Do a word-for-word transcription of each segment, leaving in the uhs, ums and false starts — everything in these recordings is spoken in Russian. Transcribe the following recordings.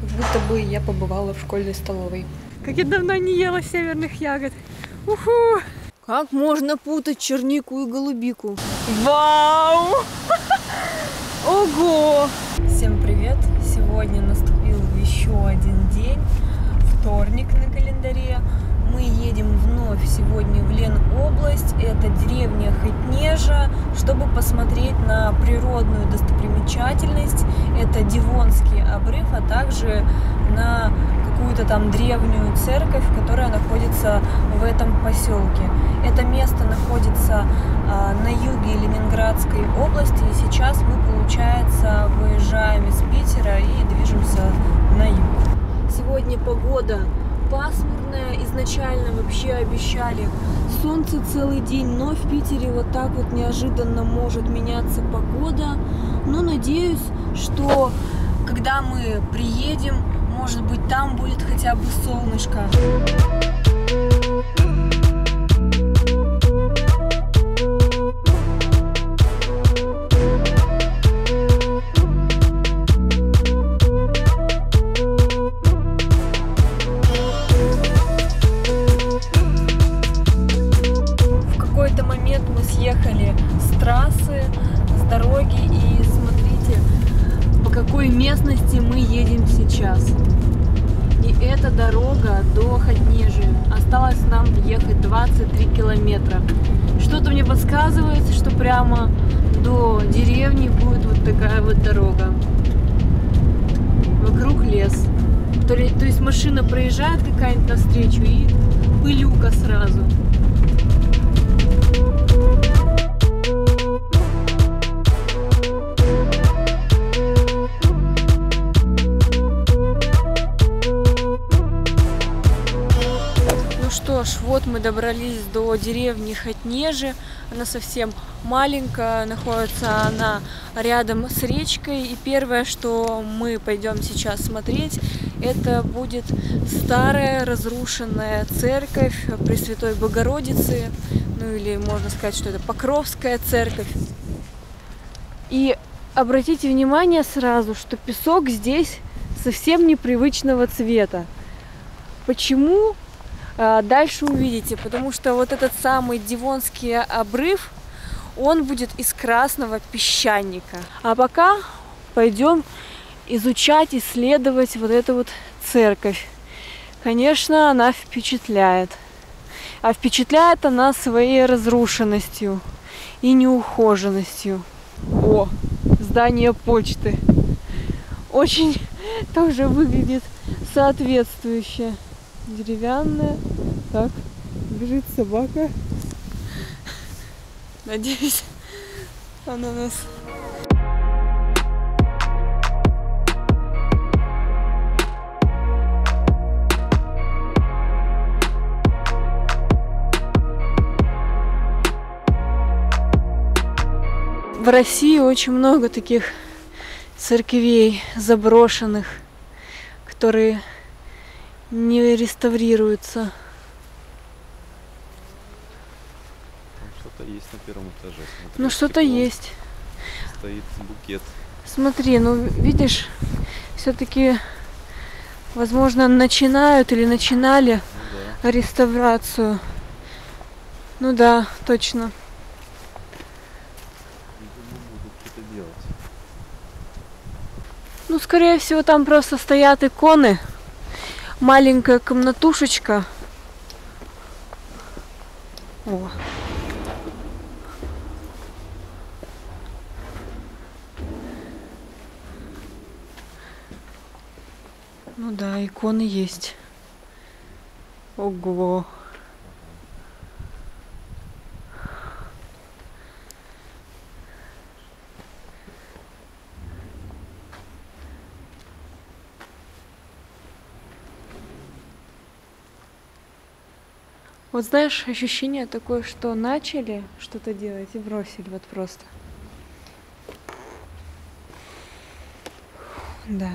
как будто бы я побывала в школьной столовой. Как я давно не ела северных ягод. Уху! Как можно путать чернику и голубику? Вау! Ого! Всем привет! Сегодня наступил еще один день, вторник на календаре. Мы едем вновь сегодня в Ленобласть, это деревня Хотнежа, чтобы посмотреть на природную достопримечательность. Это Дивонский обрыв, а также на какую-то там древнюю церковь, которая находится в этом поселке. Это место находится а, на юге Ленинградской области, и сейчас мы, получается, выезжаем из Питера и движемся на юг. Сегодня погода пасмурная, изначально вообще обещали солнце целый день, но в Питере вот так вот неожиданно может меняться погода. Но надеюсь, что когда мы приедем, может быть, там будет хотя бы солнышко. Съехали с трассы, с дороги, и смотрите, по какой местности мы едем сейчас. И эта дорога до Хотнежи. Осталось нам ехать двадцать три километра. Что-то мне подсказывает, что прямо до деревни будет вот такая вот дорога. Вокруг лес. То, ли, то есть машина проезжает какая-нибудь навстречу, и пылюка сразу. Что ж, вот мы добрались до деревни Хотнежи. Она совсем маленькая, находится она рядом с речкой. И первое, что мы пойдем сейчас смотреть, это будет старая разрушенная церковь Пресвятой Богородицы. Ну или можно сказать, что это Покровская церковь. И обратите внимание сразу, что песок здесь совсем непривычного цвета. Почему? Дальше увидите, потому что вот этот самый Дивонский обрыв, он будет из красного песчаника. А пока пойдем изучать, исследовать вот эту вот церковь. Конечно, она впечатляет. А впечатляет она своей разрушенностью и неухоженностью. О, здание почты. Очень тоже выглядит соответствующе. Деревянная. Так, бежит собака. Надеюсь, она нас... В России очень много таких церквей заброшенных, которые не реставрируются. Что-то есть на первом этаже. Смотри, ну что-то есть. Стоит букет. Смотри, ну видишь, все-таки, возможно, начинают или начинали ну, да. реставрацию. Ну да, точно. Будут что-то делать. Ну, скорее всего, там просто стоят иконы. Маленькая комнатушечка. О. Ну да, иконы есть. Ого. Вот знаешь, ощущение такое, что начали что-то делать и бросили вот просто. Да.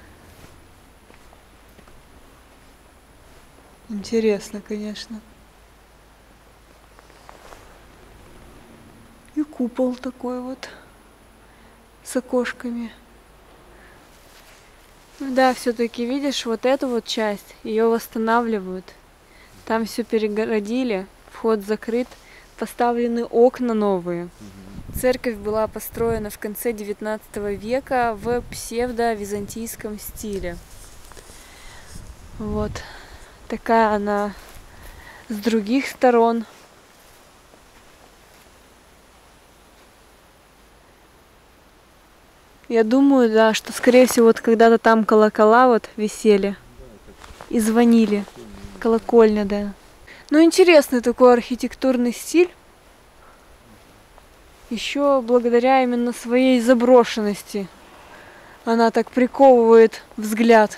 Интересно, конечно. И купол такой вот с окошками. Да, все-таки видишь, вот эту вот часть, ее восстанавливают. Там все перегородили, вход закрыт, поставлены окна новые. Церковь была построена в конце девятнадцатого века в псевдо-византийском стиле. Вот такая она с других сторон. Я думаю, да, что, скорее всего, вот когда-то там колокола вот висели и звонили. Колокольня, да. Ну, интересный такой архитектурный стиль. Еще благодаря именно своей заброшенности. Она так приковывает взгляд.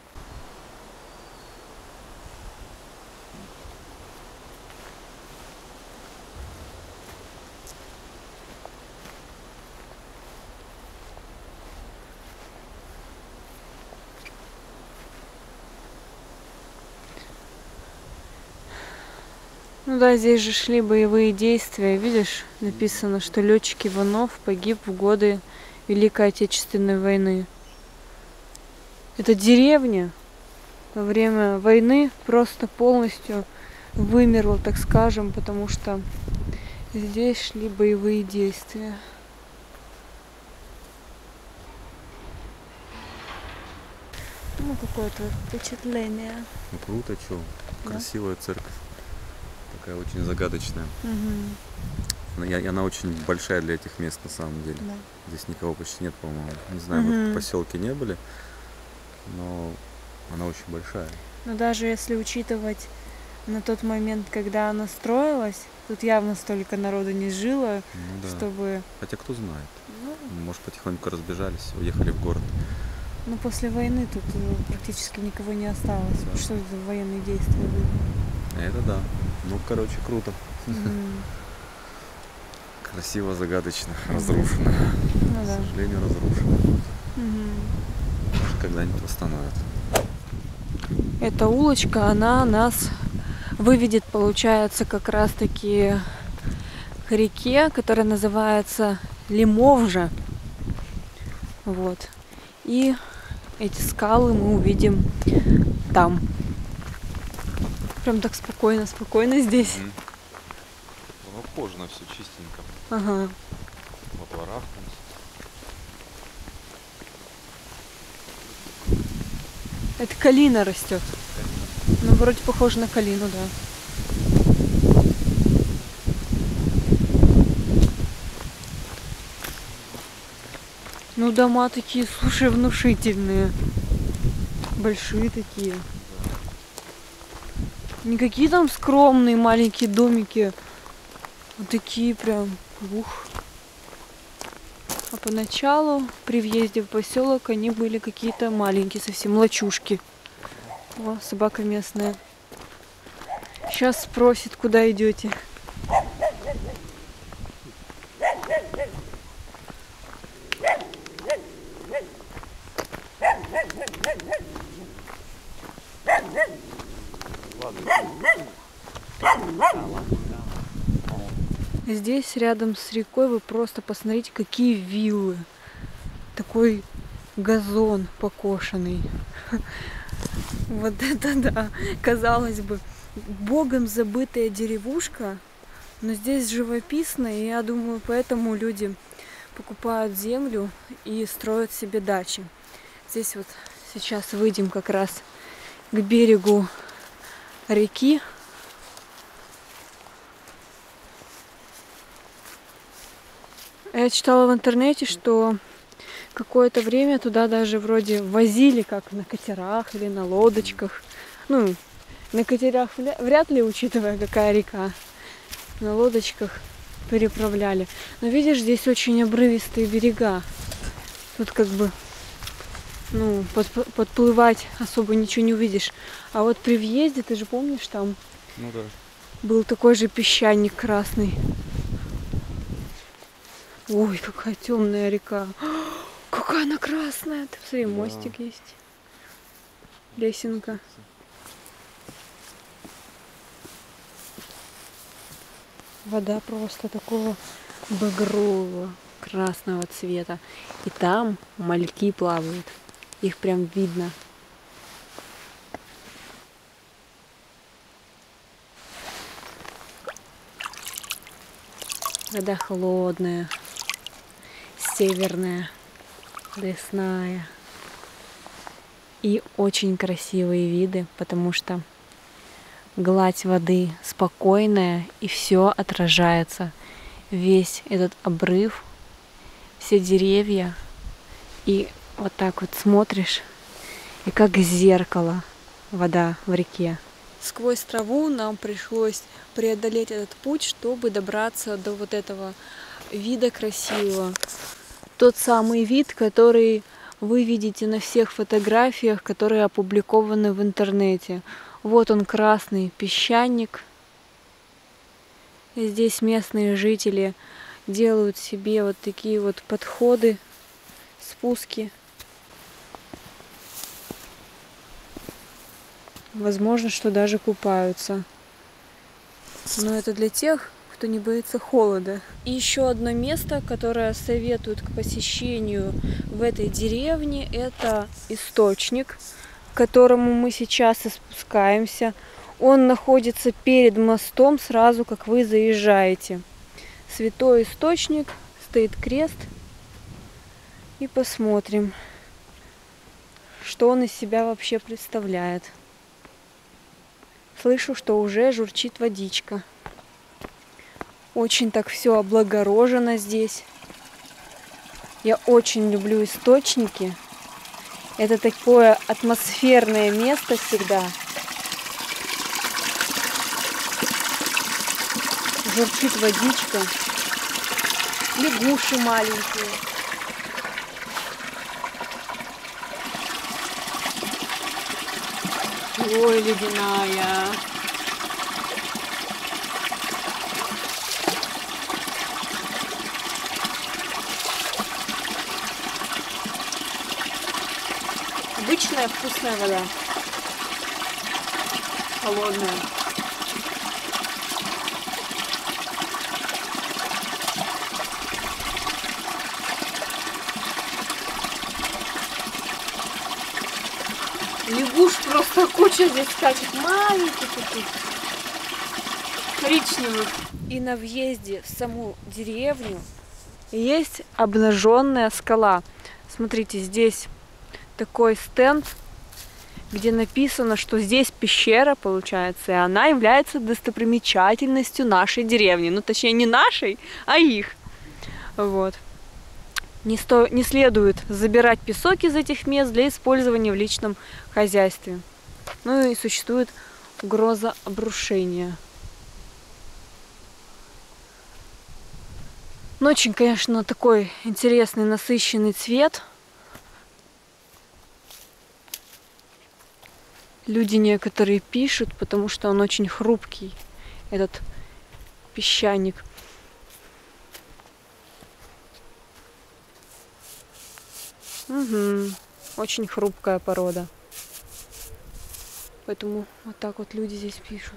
Ну да, здесь же шли боевые действия. Видишь, написано, что летчик Иванов погиб в годы Великой Отечественной войны. Эта деревня во время войны просто полностью вымерла, так скажем, потому что здесь шли боевые действия. Ну, какое-то впечатление. Ну круто, что? Да? Красивая церковь. Такая очень загадочная. Угу. Она, и она очень большая для этих мест на самом деле. Да. Здесь никого почти нет, по-моему. Не знаю, Угу. мы в поселке не были, но она очень большая. Но даже если учитывать на тот момент, когда она строилась, тут явно столько народу не жило, Ну, да. чтобы... Хотя кто знает. Ну, Может, потихоньку разбежались, уехали в город. ну, после войны тут э, практически никого не осталось. Да. Что это за военные действия были? Это да. Ну, короче, круто. Мгм. Красиво, загадочно, разрушено. Ну К да. сожалению, разрушено. Мгм. Может, когда-нибудь восстановят. Эта улочка, она нас выведет, получается, как раз-таки к реке, которая называется Лимовжа. Вот. И эти скалы мы увидим там. Прям так спокойно, спокойно здесь. Угу. Ну, ухожено все чистенько. Ага. Во дворах. Это калина растет. Ну, вроде похоже на калину, да. Ну, дома такие, слушай, внушительные. Большие такие. Никакие там скромные маленькие домики. Вот такие прям. Ух. А поначалу при въезде в поселок они были какие-то маленькие, совсем лачушки. О, собака местная. Сейчас спросит, куда идете. Здесь, рядом с рекой, вы просто посмотрите, какие виллы. Такой газон покошенный. Вот это да, казалось бы, богом забытая деревушка, но здесь живописно, и я думаю, поэтому люди покупают землю и строят себе дачи. Здесь вот сейчас выйдем как раз к берегу реки. Я читала в интернете, что какое-то время туда даже вроде возили, как на катерах или на лодочках. Ну, на катерах вряд ли, учитывая, какая река. На лодочках переправляли. Но видишь, здесь очень обрывистые берега. Тут как бы, ну, под, подплывать особо ничего не увидишь. А вот при въезде, ты же помнишь, там Ну да. был такой же песчаник красный. Ой, какая темная река. Какая она красная. Ты посмотри, Да. мостик есть. Лесенка. Вода просто такого багрового красного цвета. И там мальки плавают. их прям видно. Вода холодная, северная, лесная. И очень красивые виды, потому что гладь воды спокойная, и все отражается. Весь этот обрыв, все деревья. И вот так вот смотришь, и как зеркало вода в реке. Сквозь траву нам пришлось преодолеть этот путь, чтобы добраться до вот этого вида красивого. Тот самый вид, который вы видите на всех фотографиях, которые опубликованы в интернете. Вот он, красный песчаник. И здесь местные жители делают себе вот такие вот подходы, спуски. Возможно, что даже купаются. Но это для тех, кто не боится холода. И еще одно место, которое советуют к посещению в этой деревне, это источник, к которому мы сейчас и спускаемся. Он находится перед мостом, сразу как вы заезжаете. Святой источник, стоит крест. И посмотрим, что он из себя вообще представляет. Слышу, что уже журчит водичка. Очень так все облагорожено здесь. Я очень люблю источники. Это такое атмосферное место всегда. Журчит водичка. Лягуши маленькие. Ой, ледяная. Обычная вкусная вода. Холодная. Лягуш просто куча здесь скачет, маленьких таких, коричневых. И на въезде в саму деревню есть обнаженная скала. Смотрите, здесь такой стенд, где написано, что здесь пещера, получается, и она является достопримечательностью нашей деревни. Ну, точнее, не нашей, а их. Вот. Не, сто... не следует забирать песок из этих мест для использования в личном хозяйстве. Ну и существует угроза обрушения. Ну, очень, конечно, такой интересный, насыщенный цвет. Люди некоторые пишут, потому что он очень хрупкий, этот песчаник. Угу. Очень хрупкая порода. Поэтому вот так вот люди здесь пишут.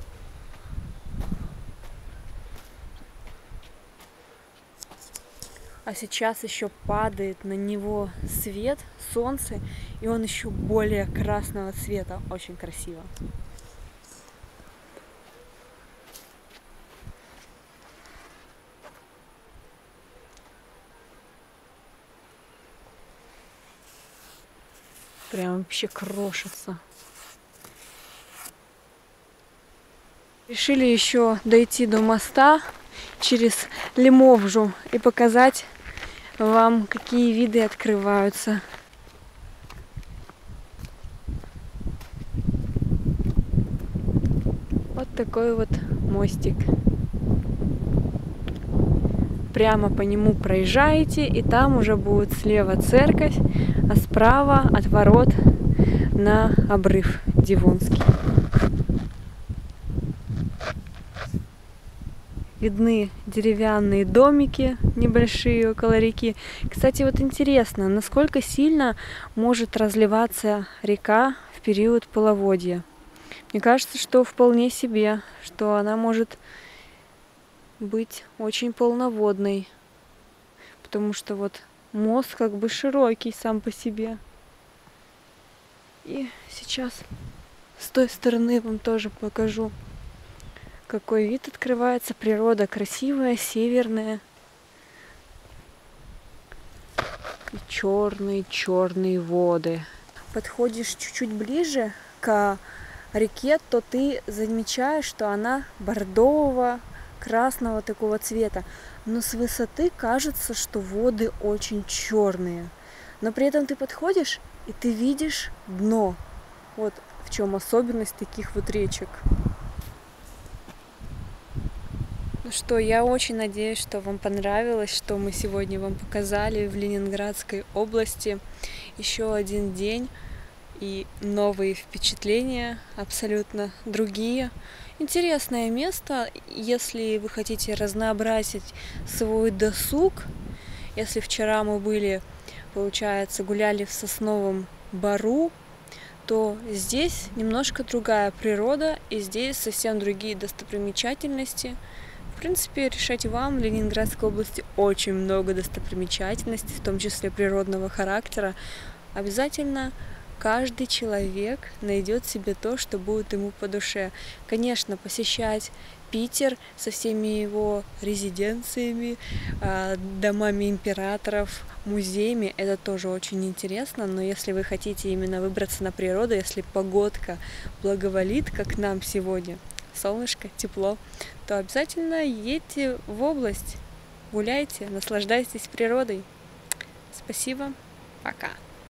А сейчас еще падает на него свет, солнце, и он еще более красного цвета. Очень красиво. Прям вообще крошится. Решили еще дойти до моста через Лимовжу и показать вам, какие виды открываются. Вот такой вот мостик. Прямо по нему проезжаете, и там уже будет слева церковь, а справа от ворот на обрыв Дивонский. Видны деревянные домики небольшие около реки. Кстати, вот интересно, насколько сильно может разливаться река в период половодья. Мне кажется, что вполне себе, что она может быть очень полноводной, потому что вот мост как бы широкий сам по себе. И сейчас с той стороны вам тоже покажу, какой вид открывается. Природа красивая, северная. И черные-черные воды. Подходишь чуть-чуть ближе к реке, то ты замечаешь, что она бордового, красного такого цвета. Но с высоты кажется, что воды очень черные. Но при этом ты подходишь, и ты видишь дно. Вот в чем особенность таких вот речек. Ну что, я очень надеюсь, что вам понравилось, что мы сегодня вам показали в Ленинградской области. Еще один день и новые впечатления, абсолютно другие. Интересное место, если вы хотите разнообразить свой досуг. Если вчера мы были, получается, гуляли в Сосновом Бору, то здесь немножко другая природа, и здесь совсем другие достопримечательности. В принципе, решайте вам. В Ленинградской области очень много достопримечательностей, в том числе природного характера. Обязательно каждый человек найдет себе то, что будет ему по душе. Конечно, посещать Питер со всеми его резиденциями, домами императоров, музеями, это тоже очень интересно, но если вы хотите именно выбраться на природу, если погодка благоволит, как нам сегодня, солнышко, тепло, то обязательно едьте в область, гуляйте, наслаждайтесь природой. Спасибо, пока!